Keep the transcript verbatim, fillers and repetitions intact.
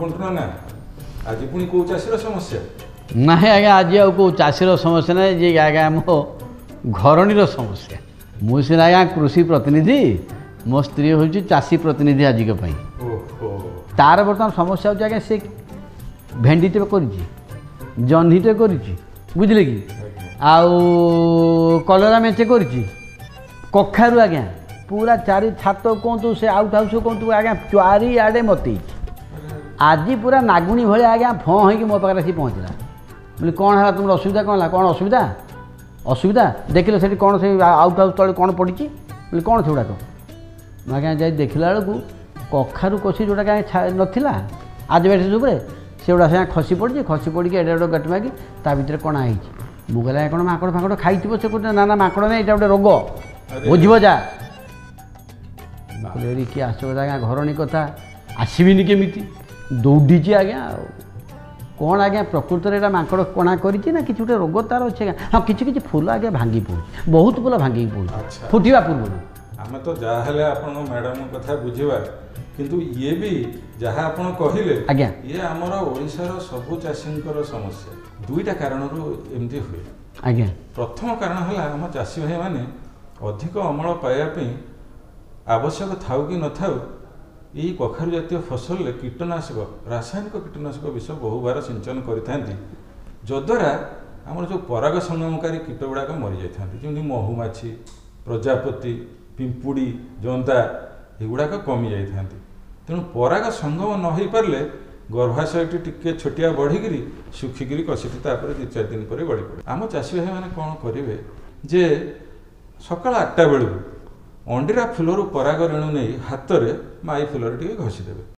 पंटना ना आज पुणी कौ चाषीर समस्या ना आज्ञा आज आउ कौ चाषीर समस्या ना जे आज्ञा मो घरणीर समस्या मु सीना आज्ञा कृषि प्रतिनिधि मो स्त्री हूँ चाषी प्रतिनिधि आज तार बर्तमान समस्या हो सी भेंडीटे कर जह्नीटे कर बुझे कि आउ कलरा मेचे कर कखारू आज्ञा पूरा चारि छात कहतु से आउट हाउस कहतु आज्ञा चारिआडे मत आज पूरा नागुणी भाई आज्ञा फँ हो मो पाखे सी पहुँचला बोले कौन है तुम असुविधा कौन है कौन असुविधा असुविधा देखिल से कौन से आउट हाउस तले कौन पड़ी बोले कौन से गुड़ाक आज्ञा जाए देखला बेलू कखारू कषि जोटा कहीं नाला आज बैठे सुबह से गुड़ा से खसी पड़ी खसी पड़ी एडे गोटे गट मागी ता भर कणा हो मुगला कौन माकड़ फाकड़ खाई से कहते ना ना माकड़ ना यहाँ गोटे रोग बुझब जा किए आसो आज्ञा घरणी कथा आसबिनी केमी दौड़ी आज्ञा कौन आज्ञा प्रकृत में माकड़ कणा कर कि गोटे रोग तार अच्छे हाँ कि किसी फूल आज्ञा भांगी पड़े बहुत फूल भांगी पड़े फुटा पूर्व आम तो जहाँ आप मैडम कथा बुझा किंतु ये भी जहाँ आप कहले आज्ञा ये आमर ओडिशार सबु चाषी समस्या दुईटा कारण एमती हुए आज्ञा प्रथम कारण है आम चाषी भाई मैंने अधिक अमल पाइबापी आवश्यक थाउ कि न थाउ यही कखारू जातीय फसल कीटनाशक रासायनिक कीटनाशक विष बहु बार सिंचन करते जद्वारा आम जो पराग संगमकारी कीट गुड़ाक मरी जाती जमी महुमाछी प्रजापति पिंपुड़ी जंता युड़ाक कमी जाता तेणु पराग संगम न हो पारे गर्भाशयटी टिके छोटिया बढ़िकी सुखिकी कषिटी तापर दु चार दिन पर गड़ी पड़े आम चाषी भाई मैंने कौन करेंगे जे सकाल आठटा बेलू अंडीरा फुलर पराग रेणु नहीं हाथ में माई फुलर टे घसीदेवे